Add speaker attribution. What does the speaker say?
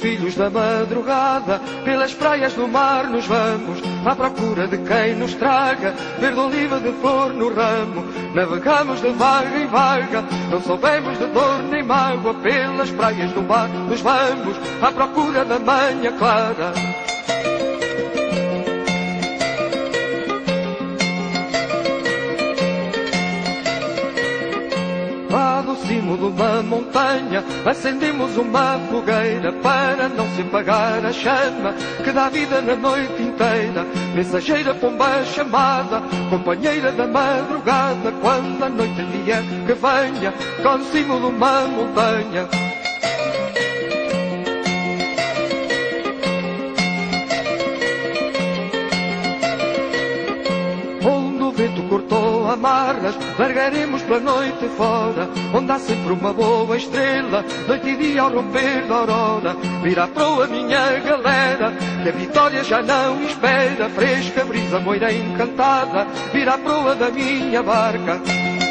Speaker 1: filhos da madrugada, pelas praias do mar nos vamos, à procura de quem nos traga verde oliva de flor no ramo. Navegamos de vaga em vaga, não soubemos de dor nem mágoa, pelas praias do mar nos vamos, à procura da manhã clara. Lá do cimo de uma montanha acendemos uma fogueira para não se apagar a chama que dá vida na noite inteira. Mensageira pomba chamada, companheira da madrugada, quando a noite vier que venha cá no cimo de uma montanha. Cortou amarras, largaremos pela noite fora, onde há sempre uma boa estrela, noite e dia ao romper da aurora. Vira a proa minha galera, que a vitória já não espera, fresca brisa moira encantada, vira a proa da minha barca.